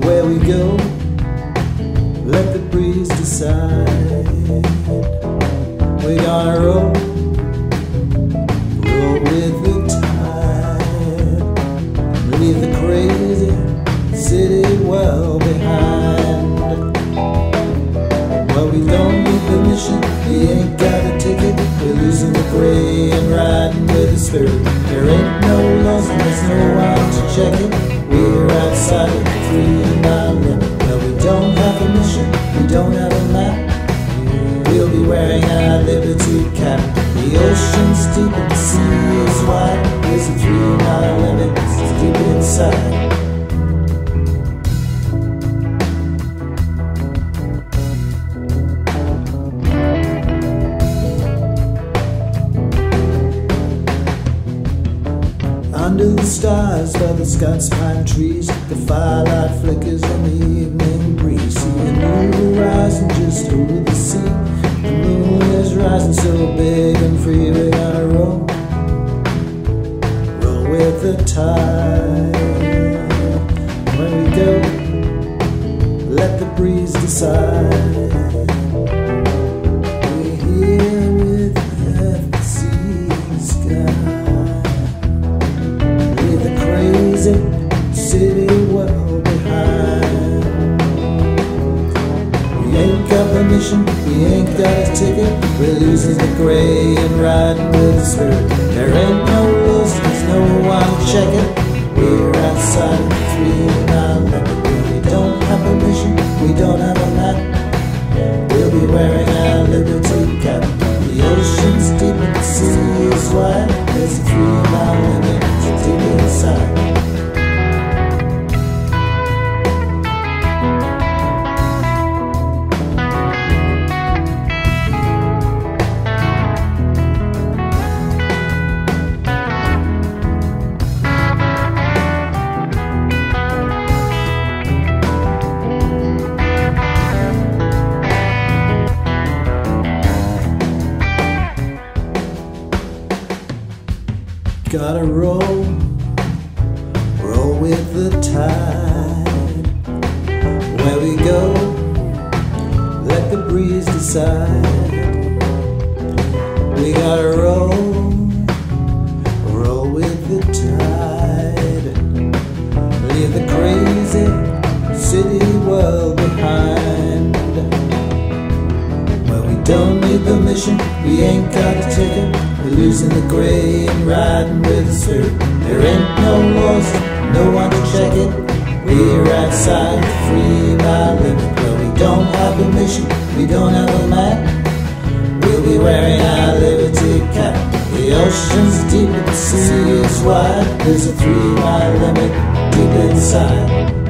where we go, let the breeze decide. We're gonna roll with the tide, leave the crazy city well behind. Well, we don't need permission, we ain't got a ticket. We're losing the gray and riding with the spirit. There ain't no laws and there's no one to check it. We're outside of the 3-mile limit. Well, we don't have a mission, we don't have a map. We'll be wearing our liberty cap. The ocean's deep and the sea is wide. There's a 3-mile limit, it's deep inside. Under the stars by the Scots pine trees, the firelight flickers in the evening breeze. See a new horizon just over the sea. The moon is rising so big and free. We're gonna roll with the tide. When we go, let the breeze decide. We're here with the sea and sky. City well behind. We ain't got permission, we ain't got a ticket. We're losing the gray and riding with the spirit. There ain't no rules, there's no one to check it. We're outside of the 3-mile limit. We don't have permission, we don't have a map. We'll be wearing our liberty cap. The ocean's deep and the sea is wide. There's a 3-mile limit, it's deep inside. Gotta roll with the tide. Where we go, let the breeze decide. We gotta roll with the tide. Leave the crazy city world behind. Well, we don't need permission, we ain't got a ticket. We're losing the gray and riding with the spirit. There ain't no laws, no one to check it. We're outside the 3-mile limit. Well, we don't have permission, we don't have a map. We'll be wearing our liberty cap. The ocean's deep and the sea is wide. There's a 3-mile limit deep inside.